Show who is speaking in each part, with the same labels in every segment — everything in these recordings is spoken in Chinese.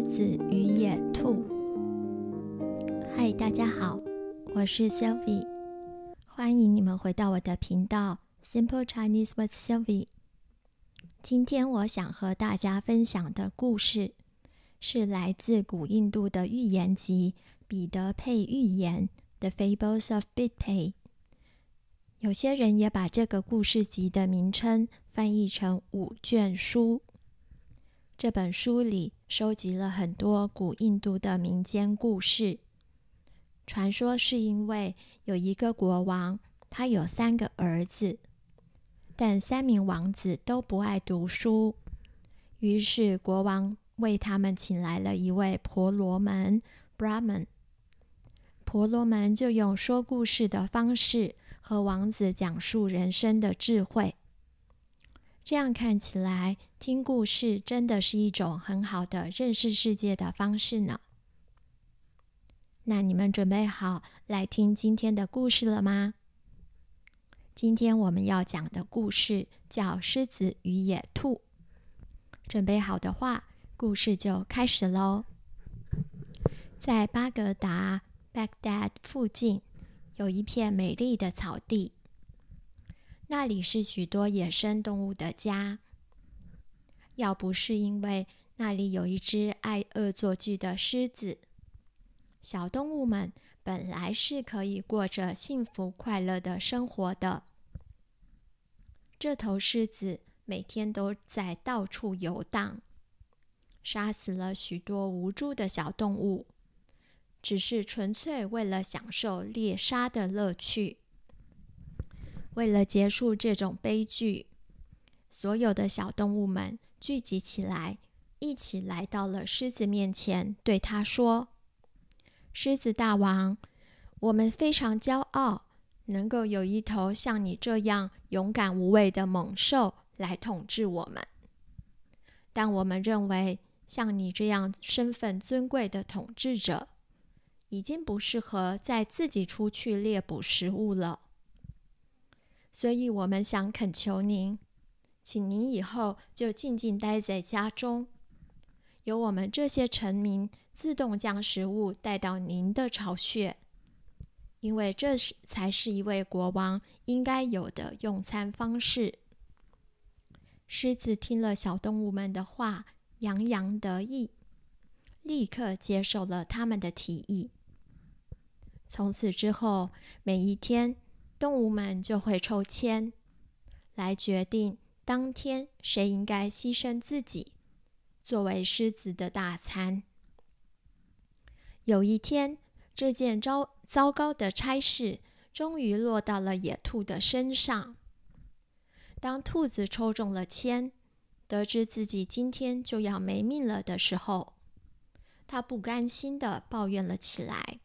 Speaker 1: 子与野兔。嗨，大家好，我是 Sylvie， 欢迎你们回到我的频道 Simple Chinese with Sylvie。 今天我想和大家分享的故事是来自古印度的寓言集彼得佩寓言 The Fables of Bidpai。 有些人也把这个故事集的名称翻译成5卷书。这本书里收集了很多古印度的民间故事。传说是因为有一个国王，他有3个儿子，但3名王子都不爱读书，于是国王为他们请来了一位婆罗门 Brahman。 婆罗门就用说故事的方式和王子讲述人生的智慧。这样看起来，听故事真的是一种很好的认识世界的方式呢。那你们准备好来听今天的故事了吗？今天我们要讲的故事叫《狮子与野兔》。准备好的话，故事就开始咯。在巴格达 Baghdad 附近有一片美丽的草地，那里是许多野生动物的家。要不是因为那里有一只爱恶作剧的狮子，小动物们本来是可以过着幸福快乐的生活的。这头狮子每天都在到处游荡，杀死了许多无辜的小动物，只是纯粹为了享受猎杀的乐趣。为了结束这种悲剧，所有的小动物们聚集起来，一起来到了狮子面前，对他说：狮子大王，我们非常骄傲，能够有一头像你这样勇敢无畏的猛兽来统治我们。但我们认为，像你这样身份尊贵的统治者，已经不适合再自己出去猎捕食物了。所以我们想恳求您，请您以后就静静待在家中，由我们这些臣民自动将食物带到您的巢穴，因为这才是一位国王应该有的用餐方式。狮子听了小动物们的话，洋洋得意，立刻接受了他们的提议。从此之后，每一天动物们就会抽签，来决定当天谁应该牺牲自己，作为狮子的大餐。有一天，这件糟糕的差事终于落到了野兔的身上。当兔子抽中了签，得知自己今天就要没命了的时候，他不甘心地抱怨了起来。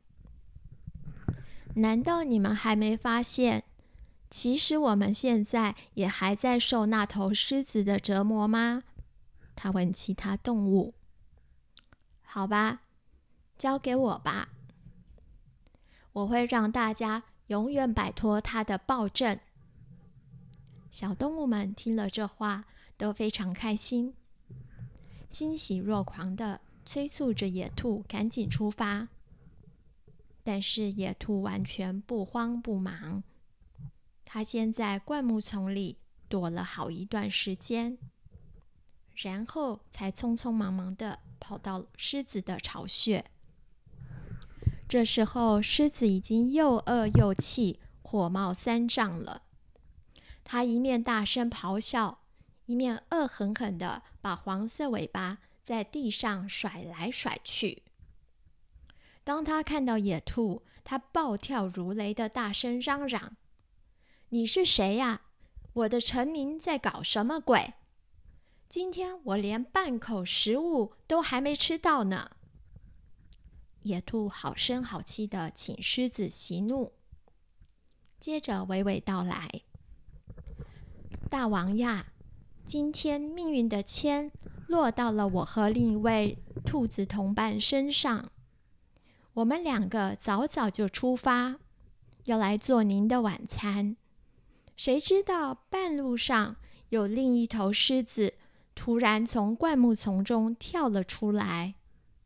Speaker 1: 难道你们还没发现，其实我们现在也还在受那头狮子的折磨吗？他问其他动物。好吧，交给我吧，我会让大家永远摆脱他的暴政。小动物们听了这话，都非常开心，欣喜若狂地催促着野兔赶紧出发。但是野兔完全不慌不忙，他先在灌木丛里躲了好一段时间，然后才匆匆忙忙地跑到狮子的巢穴。这时候，狮子已经又饿又气，火冒三丈了。他一面大声咆哮，一面恶狠狠地把黄色尾巴在地上甩来甩去。当他看到野兔，他暴跳如雷的大声嚷嚷：你是谁呀？我的臣民在搞什么鬼？今天我连半口食物都还没吃到呢！野兔好声好气地请狮子息怒，接着娓娓道来：大王呀，今天命运的签落到了我和另一位兔子同伴身上。我们2个早早就出发，要来做您的晚餐。谁知道半路上有另一头狮子突然从灌木丛中跳了出来，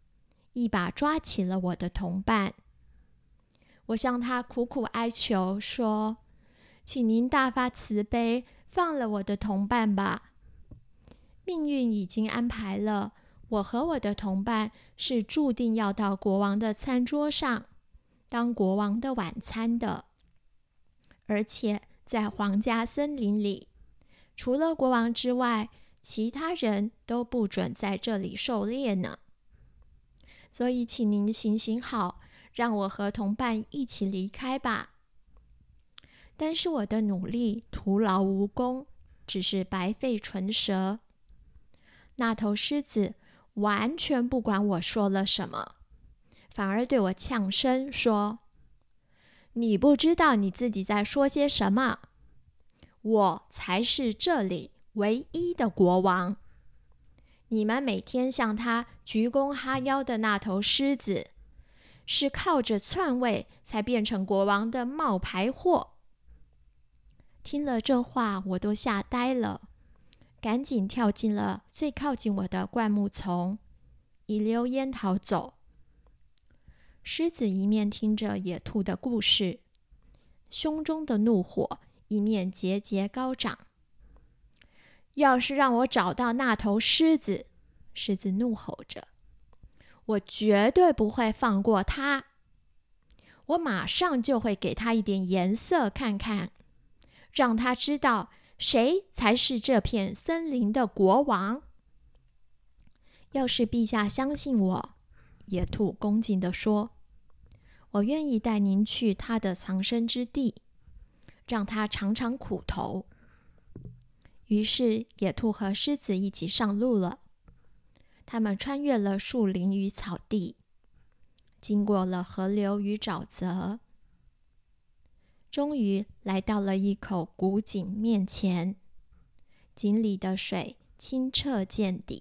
Speaker 1: 一把抓起了我的同伴。我向他苦苦哀求说：请您大发慈悲，放了我的同伴吧。命运已经安排了，我和我的同伴是注定要到国王的餐桌上，当国王的晚餐的。而且在皇家森林里，除了国王之外，其他人都不准在这里狩猎呢。所以请您行好，让我和同伴一起离开吧。但是我的努力徒劳无功，只是白费唇舌。那头狮子完全不管我说了什么，反而对我呛声说：你不知道你自己在说些什么，我才是这里唯一的国王。你们每天向他鞠躬哈腰的那头狮子，是靠着篡位才变成国王的冒牌货。听了这话，我都吓呆了，赶紧跳进了最靠近我的灌木丛，一溜烟逃走。狮子一面听着野兔的故事，胸中的怒火一面节节高涨。要是让我找到那头狮子，狮子怒吼着，我绝对不会放过他。我马上就会给他一点颜色看看，让他知道谁才是这片森林的国王。要是陛下相信我，野兔恭敬地说，我愿意带您去他的藏身之地，让他尝尝苦头。于是野兔和狮子一起上路了。他们穿越了树林与草地，经过了河流与沼泽，终于来到了一口古井面前。井里的水清澈见底。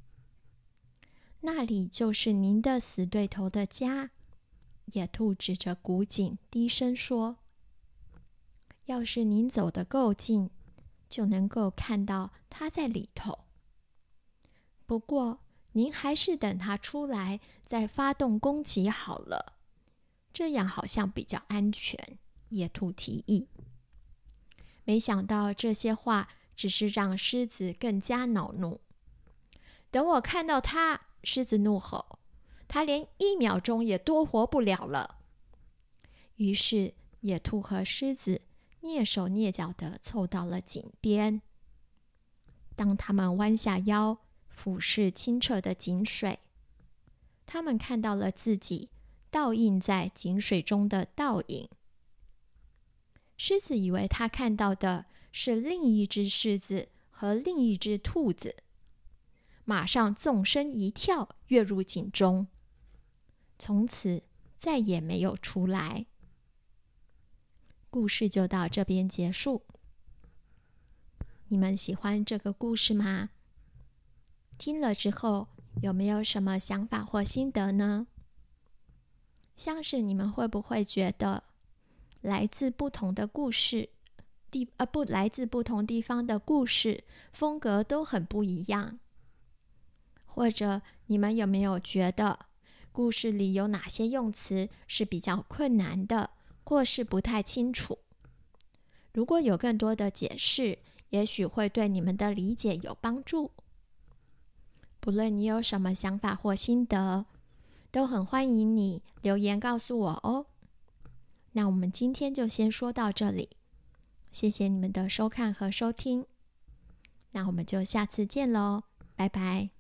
Speaker 1: 那里就是您的死对头的家。野兔指着古井低声说，要是您走得够近，就能够看到他在里头。不过您还是等他出来再发动攻击好了，这样好像比较安全。野兔提议。没想到这些话只是让狮子更加恼怒。等我看到他，狮子怒吼，他连1秒钟也多活不了了。于是野兔和狮子蹑手蹑脚地凑到了井边。当他们弯下腰俯视清澈的井水，他们看到了自己倒映在井水中的倒影。狮子以为他看到的是另一只狮子和另一只兔子，马上纵身一跳，跃入井中，从此再也没有出来。故事就到这边结束。你们喜欢这个故事吗？听了之后，有没有什么想法或心得呢？像是你们会不会觉得来自不同的故事，来自不同地方的故事风格都很不一样？或者你们有没有觉得故事里有哪些用词是比较困难的，或是不太清楚？如果有更多的解释，也许会对你们的理解有帮助。不论你有什么想法或心得，都很欢迎你留言告诉我哦。那我们今天就先说到这里，谢谢你们的收看和收听，那我们就下次见喽，拜拜。